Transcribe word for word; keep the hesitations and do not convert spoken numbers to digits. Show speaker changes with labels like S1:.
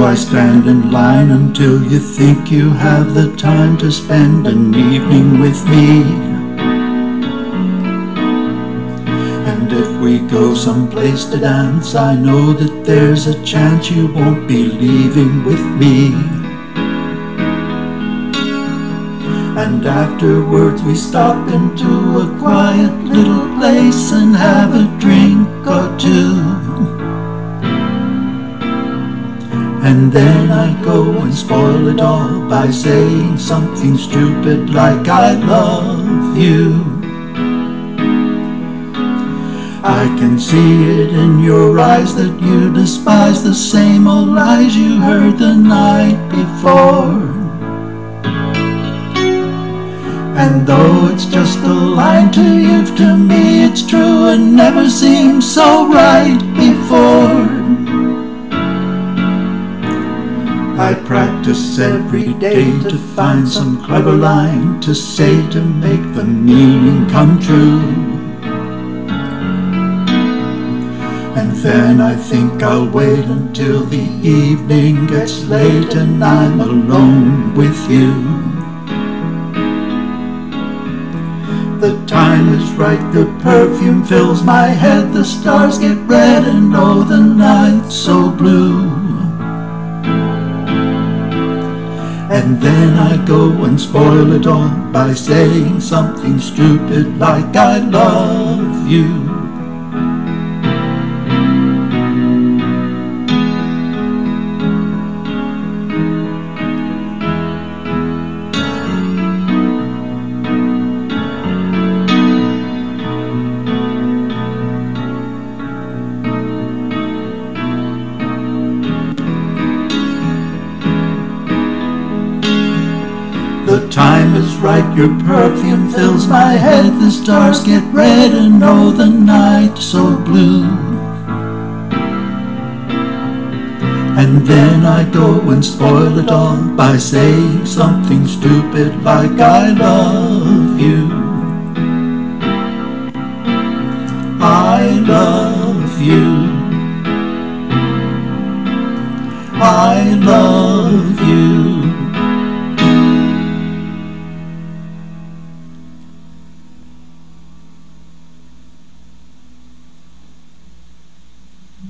S1: I stand in line until you think you have the time to spend an evening with me. And if we go someplace to dance, I know that there's a chance you won't be leaving with me. And afterwards we stop into a quiet little place and have a drink or two. And then I go and spoil it all by saying something stupid like I love you. I can see it in your eyes that you despise the same old lies you heard the night before. And though it's just a line to you, to me it's true and never seemed so right before. I practice every day to find some clever line to say to make the meaning come true. And then I think I'll wait until the evening gets late and I'm alone with you. The time is right, the perfume fills my head, the stars get red and oh, the night's so blue. And then I go and spoil it all by saying something stupid like I love you. The time is right, your perfume fills my head, the stars get red and oh, the night so blue. And then I go and spoil it all by saying something stupid like I love you. I love you. I love you.